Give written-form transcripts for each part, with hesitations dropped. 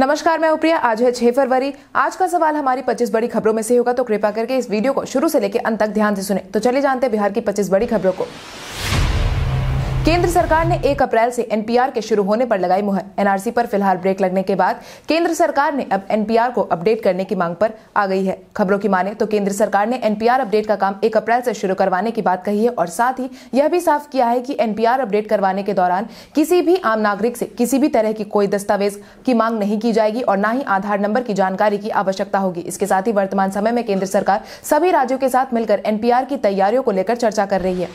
नमस्कार, मैं प्रिया। आज है 6 फरवरी। आज का सवाल हमारी 25 बड़ी खबरों में से होगा, तो कृपया करके इस वीडियो को शुरू से लेकर अंत तक ध्यान से सुने। तो चलिए जानते हैं बिहार की 25 बड़ी खबरों को। केंद्र सरकार ने 1 अप्रैल से एनपीआर के शुरू होने पर लगाई मुहर। एनआरसी पर फिलहाल ब्रेक लगने के बाद केंद्र सरकार ने अब एनपीआर को अपडेट करने की मांग पर आ गई है। खबरों की माने तो केंद्र सरकार ने एनपीआर अपडेट का काम 1 अप्रैल से शुरू करवाने की बात कही है और साथ ही यह भी साफ किया है कि एनपीआर अपडेट करवाने के दौरान किसी भी आम नागरिक से किसी भी तरह की कोई दस्तावेज की मांग नहीं की जाएगी और न ही आधार नंबर की जानकारी की आवश्यकता होगी। इसके साथ ही वर्तमान समय में केंद्र सरकार सभी राज्यों के साथ मिलकर एनपीआर की तैयारियों को लेकर चर्चा कर रही है।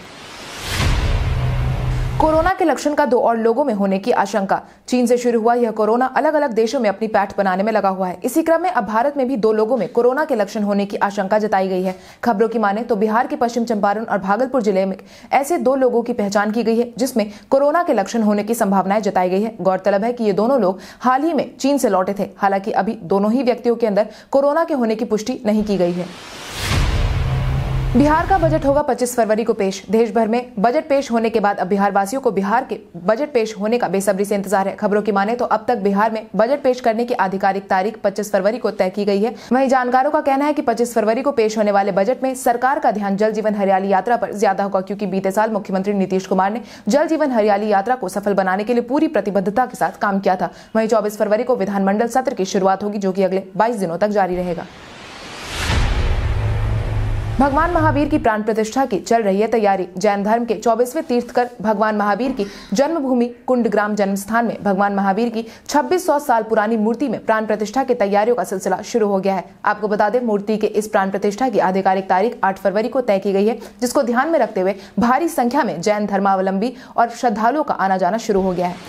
कोरोना के लक्षण का 2 और लोगों में होने की आशंका। चीन से शुरू हुआ यह कोरोना अलग अलग देशों में अपनी पैठ बनाने में लगा हुआ है। इसी क्रम में अब भारत में भी 2 लोगों में कोरोना के लक्षण होने की आशंका जताई गई है। खबरों की माने तो बिहार के पश्चिम चंपारण और भागलपुर जिले में ऐसे 2 लोगों की पहचान की गई है जिसमें कोरोना के लक्षण होने की संभावनाएं जताई गई है। गौरतलब है कि ये दोनों लोग हाल ही में चीन से लौटे थे। हालांकि अभी दोनों ही व्यक्तियों के अंदर कोरोना के होने की पुष्टि नहीं की गई है। बिहार का बजट होगा 25 फरवरी को पेश। देश भर में बजट पेश होने के बाद अब बिहार वासियों को बिहार के बजट पेश होने का बेसब्री से इंतजार है। खबरों की माने तो अब तक बिहार में बजट पेश करने की आधिकारिक तारीख 25 फरवरी को तय की गई है। वहीं जानकारों का कहना है कि 25 फरवरी को पेश होने वाले बजट में सरकार का ध्यान जल जीवन हरियाली यात्रा पर ज्यादा होगा, क्योंकि बीते साल मुख्यमंत्री नीतीश कुमार ने जल जीवन हरियाली यात्रा को सफल बनाने के लिए पूरी प्रतिबद्धता के साथ काम किया था। वहीं 24 फरवरी को विधानमंडल सत्र की शुरुआत होगी, जो कि अगले 22 दिनों तक जारी रहेगा। भगवान महावीर की प्राण प्रतिष्ठा की चल रही है तैयारी। जैन धर्म के 24वें तीर्थकर भगवान महावीर की जन्मभूमि कुंडग्राम जन्म स्थान में भगवान महावीर की 2600 साल पुरानी मूर्ति में प्राण प्रतिष्ठा की तैयारियों का सिलसिला शुरू हो गया है। आपको बता दें, मूर्ति के इस प्राण प्रतिष्ठा की आधिकारिक तारीख 8 फरवरी को तय की गई है, जिसको ध्यान में रखते हुए भारी संख्या में जैन धर्मावलंबी और श्रद्धालुओं का आना जाना शुरू हो गया है।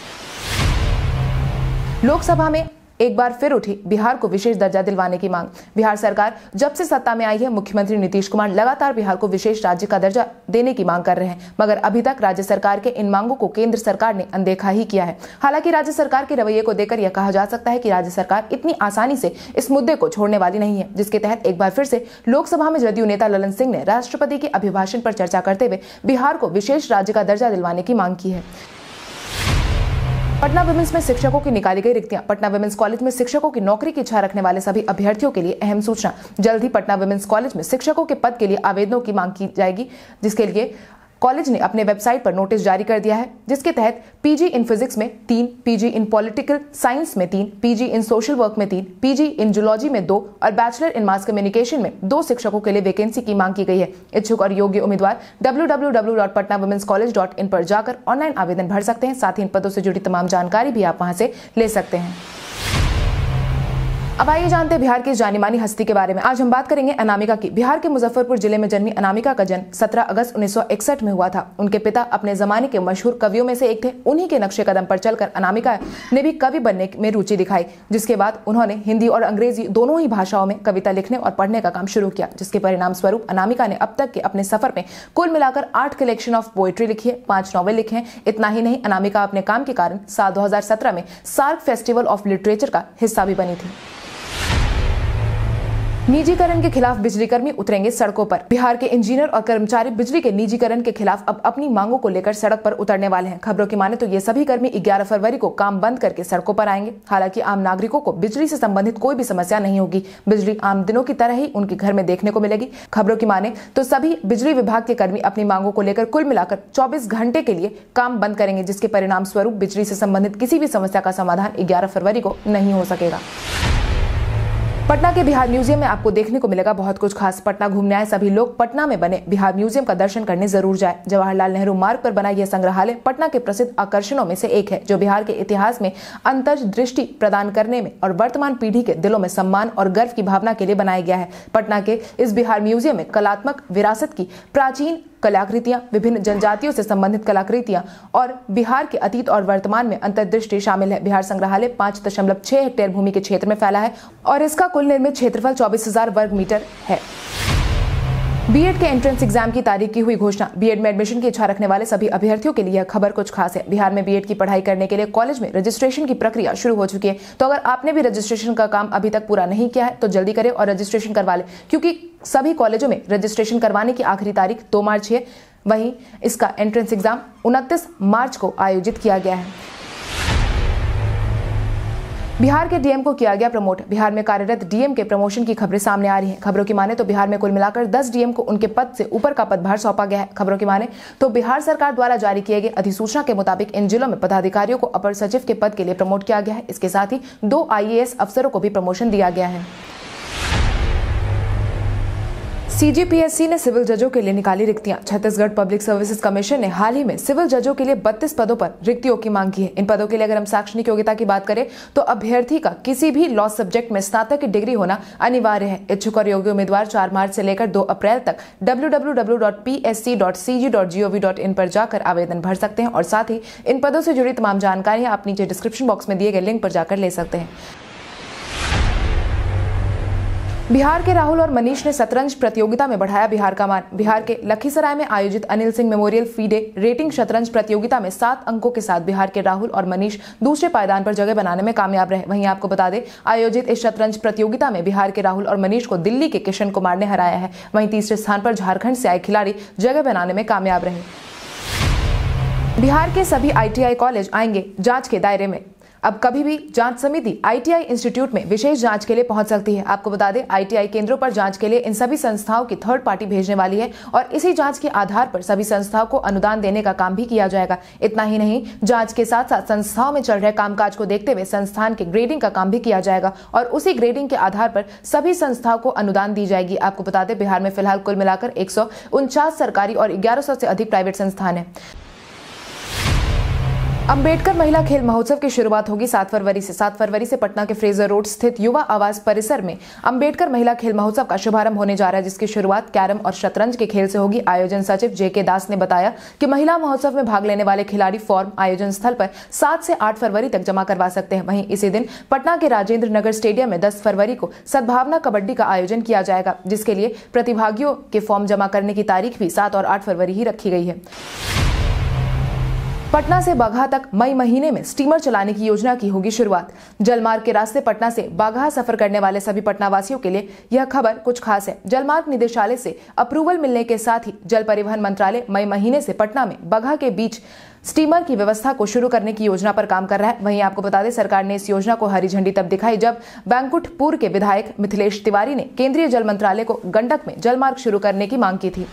लोकसभा में एक बार फिर उठी बिहार को विशेष दर्जा दिलवाने की मांग। बिहार सरकार जब से सत्ता में आई है, मुख्यमंत्री नीतीश कुमार लगातार बिहार को विशेष राज्य का दर्जा देने की मांग कर रहे हैं, मगर अभी तक राज्य सरकार के इन मांगों को केंद्र सरकार ने अनदेखा ही किया है। हालांकि राज्य सरकार के रवैये को देखकर यह कहा जा सकता है कि राज्य सरकार इतनी आसानी से इस मुद्दे को छोड़ने वाली नहीं है, जिसके तहत एक बार फिर से लोकसभा में जदयू नेता ललन सिंह ने राष्ट्रपति के अभिभाषण पर चर्चा करते हुए बिहार को विशेष राज्य का दर्जा दिलवाने की मांग की है। पटना वुमेन्स में शिक्षकों की निकाली गई रिक्तियां। पटना वुमेन्स कॉलेज में शिक्षकों की नौकरी की इच्छा रखने वाले सभी अभ्यर्थियों के लिए अहम सूचना। जल्द ही पटना वुमेन्स कॉलेज में शिक्षकों के पद के लिए आवेदनों की मांग की जाएगी, जिसके लिए कॉलेज ने अपने वेबसाइट पर नोटिस जारी कर दिया है, जिसके तहत पीजी इन फिजिक्स में 3, पीजी इन पॉलिटिकल साइंस में 3, पीजी इन सोशल वर्क में 3, पीजी इन जूलॉजी में 2 और बैचलर इन मास कम्युनिकेशन में 2 शिक्षकों के लिए वैकेंसी की मांग की गई है। इच्छुक और योग्य उम्मीदवार www.patnawomenscollege.in पर जाकर ऑनलाइन आवेदन भर सकते हैं। साथ ही इन पदों से जुड़ी तमाम जानकारी भी आप वहां से ले सकते हैं। अब आइए जानते हैं बिहार की जानी मानी हस्ती के बारे में। आज हम बात करेंगे अनामिका की। बिहार के मुजफ्फरपुर जिले में जन्मी अनामिका का जन्म 17 अगस्त 1961 में हुआ था। उनके पिता अपने जमाने के मशहूर कवियों में से एक थे। उन्हीं के नक्शे कदम पर चलकर अनामिका ने भी कवि बनने में रुचि दिखाई, जिसके बाद उन्होंने हिंदी और अंग्रेजी दोनों ही भाषाओं में कविता लिखने और पढ़ने का काम शुरू किया, जिसके परिणाम स्वरूप अनामिका ने अब तक के अपने सफर में कुल मिलाकर 8 कलेक्शन ऑफ पोएट्री लिखी है, 5 नॉवेल लिखे हैं। इतना ही नहीं, अनामिका अपने काम के कारण साल 2017 में सार्क फेस्टिवल ऑफ लिटरेचर का हिस्सा भी बनी थी। निजीकरण के खिलाफ बिजलीकर्मी उतरेंगे सड़कों पर। बिहार के इंजीनियर और कर्मचारी बिजली के निजीकरण के खिलाफ अब अपनी मांगों को लेकर सड़क पर उतरने वाले हैं। खबरों की माने तो ये सभी कर्मी 11 फरवरी को काम बंद करके सड़कों पर आएंगे। हालांकि आम नागरिकों को बिजली से संबंधित कोई भी समस्या नहीं होगी। बिजली आम दिनों की तरह ही उनके घर में देखने को मिलेगी। खबरों की माने तो सभी बिजली विभाग के कर्मी अपनी मांगों को लेकर कुल मिलाकर 24 घंटे के लिए काम बंद करेंगे, जिसके परिणाम स्वरूप बिजली से संबंधित किसी भी समस्या का समाधान 11 फरवरी को नहीं हो सकेगा। पटना के बिहार म्यूजियम में आपको देखने को मिलेगा बहुत कुछ खास। पटना घूमने आए सभी लोग पटना में बने बिहार म्यूजियम का दर्शन करने जरूर जाए। जवाहरलाल नेहरू मार्ग पर बना यह संग्रहालय पटना के प्रसिद्ध आकर्षणों में से एक है, जो बिहार के इतिहास में अंतर्दृष्टि प्रदान करने में और वर्तमान पीढ़ी के दिलों में सम्मान और गर्व की भावना के लिए बनाया गया है। पटना के इस बिहार म्यूजियम में कलात्मक विरासत की प्राचीन कलाकृतियां, विभिन्न जनजातियों से संबंधित कलाकृतियां और बिहार के अतीत और वर्तमान में अंतर्दृष्टि शामिल है। बिहार संग्रहालय 5.6 हेक्टेयर भूमि के क्षेत्र में फैला है और इसका कुल निर्मित क्षेत्रफल 24,000 वर्ग मीटर है। बीएड के एंट्रेंस एग्जाम की तारीख की हुई घोषणा। बीएड में एडमिशन की इच्छा रखने वाले सभी अभ्यर्थियों के लिए यह खबर कुछ खास है। बिहार में बीएड की पढ़ाई करने के लिए कॉलेज में रजिस्ट्रेशन की प्रक्रिया शुरू हो चुकी है। तो अगर आपने भी रजिस्ट्रेशन का काम अभी तक पूरा नहीं किया है तो जल्दी करें और रजिस्ट्रेशन करवा लें, क्योंकि सभी कॉलेजों में रजिस्ट्रेशन करवाने की आखिरी तारीख 2 मार्च है। वहीं इसका एंट्रेंस एग्जाम 29 मार्च को आयोजित किया गया है। बिहार के डीएम को किया गया प्रमोट। बिहार में कार्यरत डीएम के प्रमोशन की खबरें सामने आ रही हैं। खबरों की माने तो बिहार में कुल मिलाकर 10 डीएम को उनके पद से ऊपर का पदभार सौंपा गया है। खबरों की माने तो बिहार सरकार द्वारा जारी किए गए अधिसूचना के मुताबिक इन जिलों में पदाधिकारियों को अपर सचिव के पद के लिए प्रमोट किया गया है। इसके साथ ही 2 IAS अफसरों को भी प्रमोशन दिया गया है। cgpsc ने सिविल जजों के लिए निकाली रिक्तियां। छत्तीसगढ़ पब्लिक सर्विसेज कमीशन ने हाल ही में सिविल जजों के लिए 32 पदों पर रिक्तियों की मांग की है। इन पदों के लिए अगर हम शैक्षणिक योग्यता की बात करें तो अभ्यर्थी का किसी भी लॉ सब्जेक्ट में स्नातक की डिग्री होना अनिवार्य है। इच्छुक और योग्य उम्मीदवार 4 मार्च से लेकर 2 अप्रैल तक www.psc.cg.gov.in पर जाकर आवेदन भर सकते हैं और साथ ही इन पदों से जुड़ी तमाम जानकारियां आप नीचे डिस्क्रिप्शन बॉक्स में दिए गए लिंक पर जाकर ले सकते हैं। बिहार के राहुल और मनीष ने शतरंज प्रतियोगिता में बढ़ाया बिहार का मान। बिहार के लखीसराय में आयोजित Anil Singh memorial FIDE rating शतरंज प्रतियोगिता में 7 अंकों के साथ बिहार के राहुल और मनीष दूसरे पायदान पर जगह बनाने में कामयाब रहे। वहीं आपको बता दें, आयोजित इस शतरंज प्रतियोगिता में बिहार के राहुल और मनीष को दिल्ली के किशन कुमार ने हराया है। वहीं तीसरे स्थान पर झारखंड से आए खिलाड़ी जगह बनाने में कामयाब रहे। बिहार के सभी ITI कॉलेज आएंगे जांच के दायरे में। अब कभी भी जांच समिति ITI इंस्टीट्यूट में विशेष जांच के लिए पहुंच सकती है। आपको बता दें, ITI केंद्रों पर जांच के लिए इन सभी संस्थाओं की थर्ड पार्टी भेजने वाली है और इसी जांच के आधार पर सभी संस्थाओं को अनुदान देने का काम भी किया जाएगा। इतना ही नहीं, जांच के साथ साथ संस्थाओं में चल रहे कामकाज को देखते हुए संस्थान के ग्रेडिंग का काम भी किया जाएगा और उसी ग्रेडिंग के आधार पर सभी संस्थाओं को अनुदान दी जाएगी। आपको बता दें, बिहार में फिलहाल कुल मिलाकर 149 सरकारी और 1100 से अधिक प्राइवेट संस्थान है। अंबेडकर महिला खेल महोत्सव की शुरुआत होगी 7 फरवरी से। 7 फरवरी से पटना के फ्रेजर रोड स्थित युवा आवास परिसर में अंबेडकर महिला खेल महोत्सव का शुभारंभ होने जा रहा है, जिसकी शुरुआत कैरम और शतरंज के खेल से होगी। आयोजन सचिव JK दास ने बताया कि महिला महोत्सव में भाग लेने वाले खिलाड़ी फॉर्म आयोजन स्थल पर 7 से 8 फरवरी तक जमा करवा सकते हैं। वहीं इसी दिन पटना के राजेंद्र नगर स्टेडियम में 10 फरवरी को सद्भावना कबड्डी का आयोजन किया जाएगा, जिसके लिए प्रतिभागियों के फॉर्म जमा करने की तारीख भी 7 और 8 फरवरी ही रखी गई है। पटना से बाघा तक मई महीने में स्टीमर चलाने की योजना की होगी शुरुआत। जलमार्ग के रास्ते पटना से बाघा सफर करने वाले सभी पटना वासियों के लिए यह खबर कुछ खास है। जलमार्ग निदेशालय से अप्रूवल मिलने के साथ ही जल परिवहन मंत्रालय मई महीने से पटना में बाघा के बीच स्टीमर की व्यवस्था को शुरू करने की योजना पर काम कर रहा है। वहीं आपको बता दें, सरकार ने इस योजना को हरी झंडी तब दिखाई जब बैंकुठपुर के विधायक मिथिलेश तिवारी ने केंद्रीय जल मंत्रालय को गंडक में जलमार्ग शुरू करने की मांग की थी।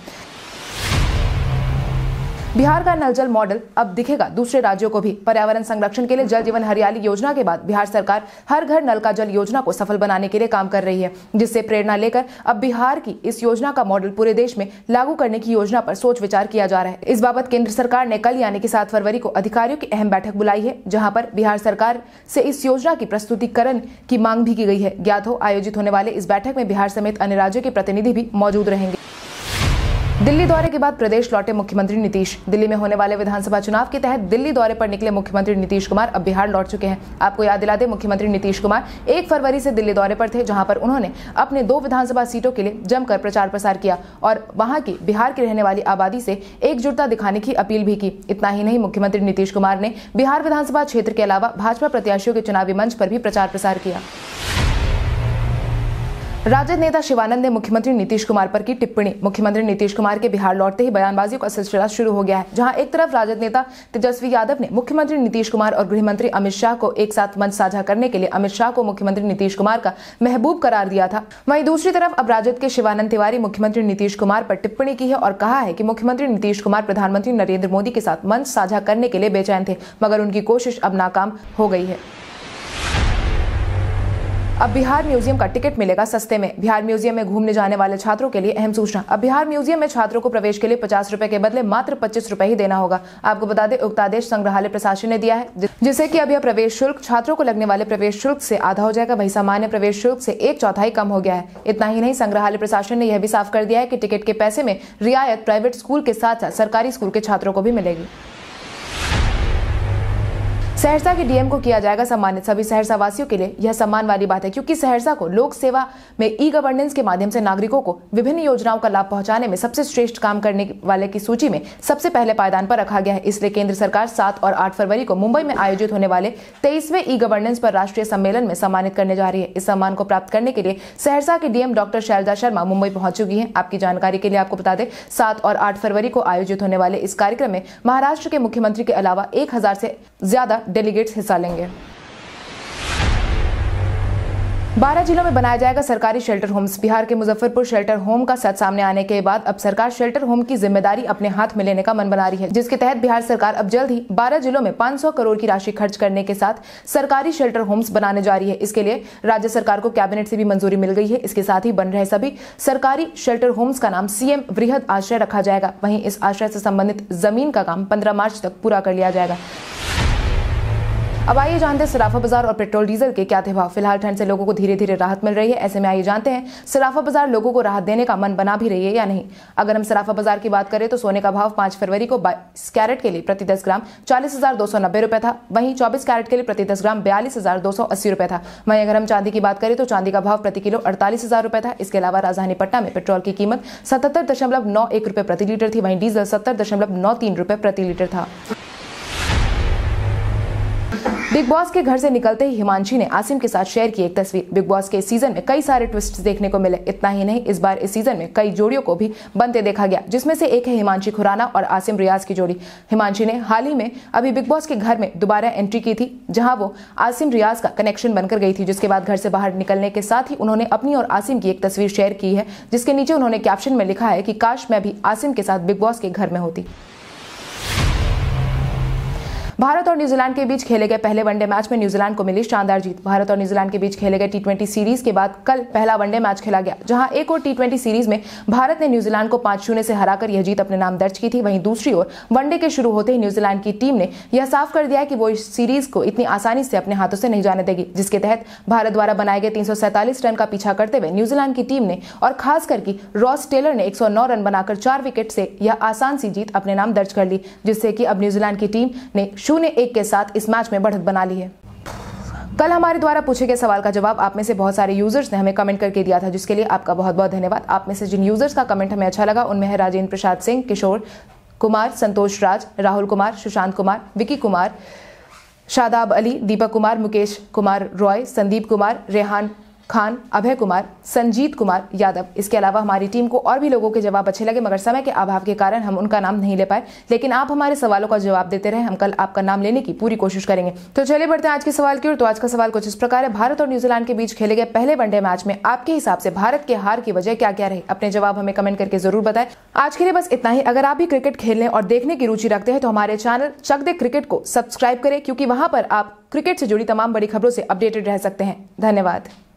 बिहार का नल जल मॉडल अब दिखेगा दूसरे राज्यों को भी। पर्यावरण संरक्षण के लिए जल जीवन हरियाली योजना के बाद बिहार सरकार हर घर नल का जल योजना को सफल बनाने के लिए काम कर रही है, जिससे प्रेरणा लेकर अब बिहार की इस योजना का मॉडल पूरे देश में लागू करने की योजना पर सोच विचार किया जा रहा है। इस बाबत केंद्र सरकार ने कल यानी कि 7 फरवरी को अधिकारियों की अहम बैठक बुलाई है, जहां पर बिहार सरकार से इस योजना की प्रस्तुतिकरण की मांग भी की गई है। ज्ञात हो, आयोजित होने वाले इस बैठक में बिहार समेत अन्य राज्यों के प्रतिनिधि भी मौजूद रहेंगे। दिल्ली दौरे के बाद प्रदेश लौटे मुख्यमंत्री नीतीश। दिल्ली में होने वाले विधानसभा चुनाव के तहत दिल्ली दौरे पर निकले मुख्यमंत्री नीतीश कुमार अब बिहार लौट चुके हैं। आपको याद दिला दें, मुख्यमंत्री नीतीश कुमार 1 फरवरी से दिल्ली दौरे पर थे, जहां पर उन्होंने अपने 2 विधानसभा सीटों के लिए जमकर प्रचार प्रसार किया और वहां की बिहार की रहने वाली आबादी से एकजुटता दिखाने की अपील भी की। इतना ही नहीं, मुख्यमंत्री नीतीश कुमार ने बिहार विधानसभा क्षेत्र के अलावा भाजपा प्रत्याशियों के चुनावी मंच पर भी प्रचार प्रसार किया। राजद नेता शिवानंद ने मुख्यमंत्री नीतीश कुमार पर की टिप्पणी। मुख्यमंत्री नीतीश कुमार के बिहार लौटते ही बयानबाजियों का सिलसिला शुरू हो गया है, जहां एक तरफ राजद नेता तेजस्वी यादव ने मुख्यमंत्री नीतीश कुमार और गृह मंत्री अमित शाह को एक साथ मंच साझा करने के लिए अमित शाह को मुख्यमंत्री नीतीश कुमार का महबूब करार दिया था। वहीं दूसरी तरफ अब राजद के शिवानंद तिवारी मुख्यमंत्री नीतीश कुमार पर टिप्पणी की है और कहा है कि मुख्यमंत्री नीतीश कुमार प्रधानमंत्री नरेंद्र मोदी के साथ मंच साझा करने के लिए बेचैन थे, मगर उनकी कोशिश अब नाकाम हो गई है। अब बिहार म्यूजियम का टिकट मिलेगा सस्ते में। बिहार म्यूजियम में घूमने जाने वाले छात्रों के लिए अहम सूचना। अब बिहार म्यूजियम में छात्रों को प्रवेश के लिए 50 रुपए के बदले मात्र 25 रुपए ही देना होगा। आपको बता दें, उक्त आदेश संग्रहालय प्रशासन ने दिया है, जिससे कि अब यह प्रवेश शुल्क छात्रों को लगने वाले प्रवेश शुल्क से आधा हो जाएगा। वही सामान्य प्रवेश शुल्क से 1/4 कम हो गया है। इतना ही नहीं, संग्रहालय प्रशासन ने यह भी साफ कर दिया है कि टिकट के पैसे में रियायत प्राइवेट स्कूल के साथ साथ सरकारी स्कूल के छात्रों को भी मिलेगी। सहरसा के डीएम को किया जाएगा सम्मानित। सभी सहरसा वासियों के लिए यह सम्मान वाली बात है, क्योंकि सहरसा को लोक सेवा में ई-गवर्नेंस के माध्यम से नागरिकों को विभिन्न योजनाओं का लाभ पहुंचाने में सबसे श्रेष्ठ काम करने वाले की सूची में सबसे पहले पायदान पर रखा गया है। इसलिए केंद्र सरकार 7 और 8 फरवरी को मुंबई में आयोजित होने वाले 23वें ई-गवर्नेंस पर राष्ट्रीय सम्मेलन में सम्मानित करने जा रही है। इस सम्मान को प्राप्त करने के लिए सहरसा के डीएम डॉक्टर शैलजा शर्मा मुंबई पहुंच चुकी है। आपकी जानकारी के लिए आपको बता दें, 7 और 8 फरवरी को आयोजित होने वाले इस कार्यक्रम में महाराष्ट्र के मुख्यमंत्री के अलावा 1000 से ज्यादा डेलीगेट्स हिस्सा लेंगे। 12 जिलों में बनाया जाएगा सरकारी शेल्टर होम्स। बिहार के मुजफ्फरपुर शेल्टर होम का सच सामने आने के बाद अब सरकार शेल्टर होम की जिम्मेदारी अपने हाथ में लेने का मन बना रही है, जिसके तहत बिहार सरकार अब जल्द ही 12 जिलों में 500 करोड़ की राशि खर्च करने के साथ सरकारी शेल्टर होम्स बनाने जा रही है। इसके लिए राज्य सरकार को कैबिनेट से भी मंजूरी मिल गई है। इसके साथ ही बन रहे सभी सरकारी शेल्टर होम्स का नाम सीएम वृहद आश्रय रखा जाएगा। वहीं इस आश्रय से संबंधित जमीन का काम 15 मार्च तक पूरा कर लिया जाएगा। अब आइए जानते हैं सराफा बाजार और पेट्रोल डीजल के क्या थे भाव। फिलहाल ठंड से लोगों को धीरे धीरे राहत मिल रही है। ऐसे में आइए जानते हैं सराफा बाजार लोगों को राहत देने का मन बना भी रही है या नहीं। अगर हम सराफा बाजार की बात करें तो सोने का भाव 5 फरवरी को 22 कैरेट के लिए प्रति 10 ग्राम 40,290 रुपए था। वहीं 24 कैरेट के लिए प्रति 10 ग्राम 42,280 रुपए था। वहीं अगर हम चांदी की बात करें तो चांदी का भाव प्रति किलो 48,000 रुपए था। इसके अलावा राजधानी पटना में पेट्रोल की कीमत 77.91 रुपए प्रति लीटर थी। वहीं डीजल 70.93 रुपए प्रति लीटर था। बिग बॉस के घर से निकलते ही हिमांशी ने आसिम के साथ शेयर की एक तस्वीर। बिग बॉस के इस सीजन में कई सारे ट्विस्ट देखने को मिले। इतना ही नहीं, इस बार इस सीजन में कई जोड़ियों को भी बनते देखा गया, जिसमें से एक है हिमांशी खुराना और आसिम रियाज की जोड़ी। हिमांशी ने हाल ही में अभी बिग बॉस के घर में दोबारा एंट्री की थी, जहां वो आसिम रियाज का कनेक्शन बनकर गई थी। जिसके बाद घर से बाहर निकलने के साथ ही उन्होंने अपनी और आसिम की एक तस्वीर शेयर की है, जिसके नीचे उन्होंने कैप्शन में लिखा है कि काश मैं भी आसिम के साथ बिग बॉस के घर में होती। भारत और न्यूजीलैंड के बीच खेले गए पहले वनडे मैच में न्यूजीलैंड को मिली शानदार जीत। भारत और न्यूजीलैंड के बीच खेले गए T20 सीरीज के बाद कल पहला वनडे मैच खेला गया, जहां एक और T20 सीरीज में भारत ने न्यूजीलैंड को 5-0 से हराकर यह जीत अपने नाम दर्ज की थी। वहीं दूसरी ओर वनडे के शुरू होते ही न्यूजीलैंड की टीम ने यह साफ कर दिया है कि वो इस सीरीज को इतनी आसानी से अपने हाथों से नहीं जाने देगी, जिसके तहत भारत द्वारा बनाए गए 347 रन का पीछा करते हुए न्यूजीलैंड की टीम ने और खासकर की रॉस टेलर ने 109 रन बनाकर 4 विकेट से यह आसान सी जीत अपने नाम दर्ज कर ली, जिससे कि अब न्यूजीलैंड की टीम ने 0-1 के साथ इस मैच में बढ़त बना ली है। कल हमारे द्वारा पूछे गए सवाल का जवाब आप में से बहुत सारे यूजर्स ने हमें कमेंट करके दिया था, जिसके लिए आपका बहुत बहुत धन्यवाद। आप में से जिन यूजर्स का कमेंट हमें अच्छा लगा उनमें है राजेंद्र प्रसाद सिंह, किशोर कुमार, संतोष राज, राहुल कुमार, सुशांत कुमार, विकी कुमार, शादाब अली, दीपक कुमार, मुकेश कुमार रॉय, संदीप कुमार, रेहान खान, अभय कुमार, संजीत कुमार यादव। इसके अलावा हमारी टीम को और भी लोगों के जवाब अच्छे लगे, मगर समय के अभाव के कारण हम उनका नाम नहीं ले पाए। लेकिन आप हमारे सवालों का जवाब देते रहे, हम कल आपका नाम लेने की पूरी कोशिश करेंगे। तो चलिए बढ़ते हैं आज के सवाल की ओर। तो आज का सवाल कुछ इस प्रकार है, भारत और न्यूजीलैंड के बीच खेले गए पहले वनडे मैच में आपके हिसाब से भारत के हार की वजह क्या क्या रही? अपने जवाब हमें कमेंट करके जरूर बताएं। आज के लिए बस इतना ही। अगर आप भी क्रिकेट खेलने और देखने की रुचि रखते हैं तो हमारे चैनल चक दे क्रिकेट को सब्सक्राइब करें, क्योंकि वहां पर आप क्रिकेट से जुड़ी तमाम बड़ी खबरों से अपडेटेड रह सकते हैं। धन्यवाद।